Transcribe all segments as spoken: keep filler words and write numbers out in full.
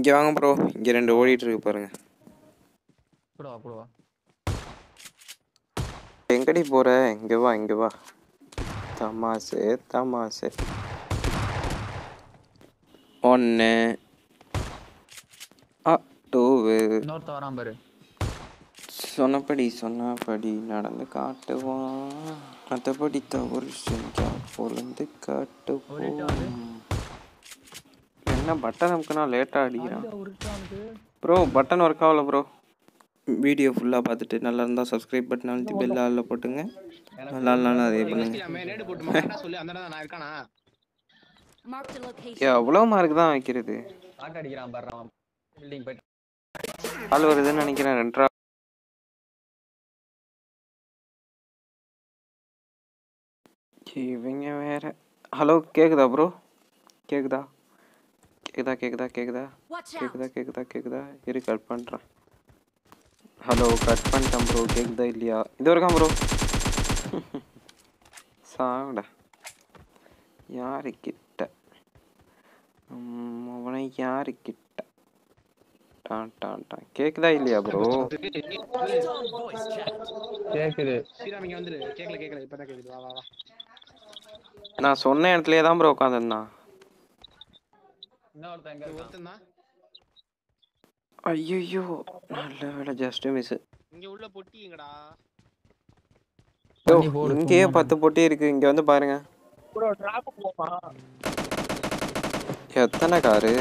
இங்கே வாங்க ப்ரோ, இங்கே ரெண்டு ஓடிட்டு இருக்கு பாருங்க. போடா போடா. எங்கடி போற? இங்கே வா இங்கே வா. தமாசே தமாசே. ஒன்று ஆ டூவு. இன்னொருத்த வரான் பாரு. சொன்னபடி சொன்னபடி நடந்து காட்டுவான், மற்றபடி தவறு செஞ்சா பொழுந்து காட்டுவோம். என்ன பட்டன் நமக்குனா லேட்டாக அடிக்கிறான் ப்ரோ. பட்டன் ஒர்க் ஆகல ப்ரோ. வீடியோ ஃபுல்லாக பார்த்துட்டு நல்லா இருந்தால் சப்ஸ்கிரைப் பட்டன் அழுத்தி பெல் ஆளில் போட்டுங்க. நல்லா இல்லைனா அதே பண்ணுங்க. எவ்வளோ மார்க் தான் வைக்கிறது? ஆள் வருதுன்னு நினைக்கிறேன். ரெண்டரா இவங்க வேற. ஹலோ கேக்குதா ப்ரோ? கேக்குதா கேக்குதா கேக்குதா கேக்குதா கேக்குதா கேக்குதா கேக்குதா இரு கட் பண்ணுறேன். ஹலோ கட் பண்ணிட்டேன் ப்ரோ. கேக்குதா இல்லையா? இது வரைக்கும் ப்ரோ சாங்கடா யாரு கிட்ட அவனை யாரு கிட்ட டான் டான் டான். கேக்குதா இல்லையா ப்ரோ? கேக்குது. நான் சொன்ன இடத்துலயே தான் ப்ரோ உட்காந்துருந்தான். ஐயோ நல்ல வேலை, ஜஸ்ட் மிஸ். இங்க உள்ள பொட்டிங்கடா. இங்கேயே பத்து பொட்டி இருக்கு. இங்க வந்து பாருங்க. எத்தனை காரு?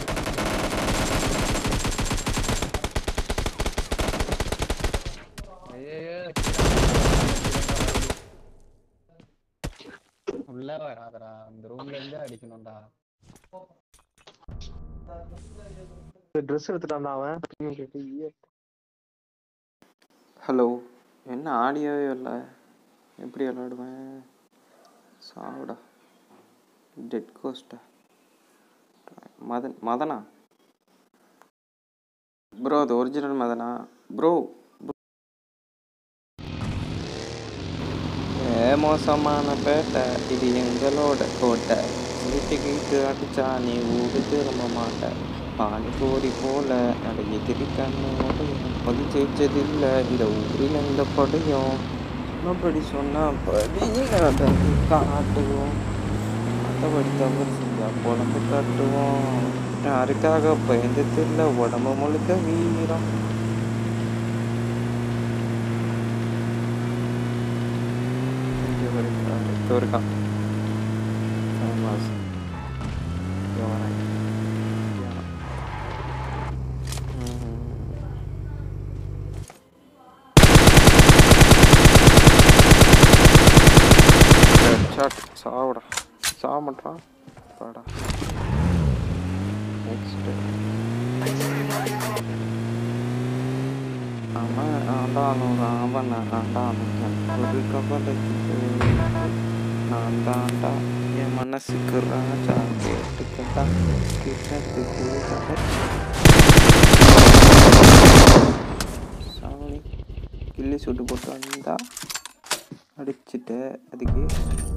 உள்ள வராதடா, இந்த ரூம்ல இருந்து அடிக்கணும்டா. Dress எடுத்துட்டான் அவன். ஹலோ, என்ன ஆடியோவே இல்லை? எப்படி விளாடுவேன்? சாவுடா டெட் கோஸ்டா. மதன் மதனா ப்ரோ? அது ஒரிஜினல் மதனா ப்ரோ? ஏ மோசமான பேட்டை இது எங்களோட கோட்டை. வீட்டுக்கு அடிச்சா நீ ஊடு திரும்ப மாட்ட. பானிபூரி போல அடைய திரிக்கண்ணோடு அது ஜெயிச்சதில்லை இந்த ஊரில் எந்த படையும். அப்படி சொன்னா படி காட்டுவோம், மற்றபடி தவறு செஞ்சா குழம்பு காட்டுவோம். யாருக்காக பயந்ததில்லை உடம்பு முழுக்க வீரம். இருக்கான் சாவுடா. சாவ மாட்டான் பாடா. நெக்ஸ்ட் அவன் ஆண்டாலும் அவன் ஆண்டாலும் ஒரு கவலைக்கு நான் தாண்டா என் மனசுக்கு ராஜா. கேட்டுக்கட்டா கிட்டத்துக்கு சாமி கிள்ளி சுட்டு போட்டு வந்தா அடிச்சுட்டு அதுக்கு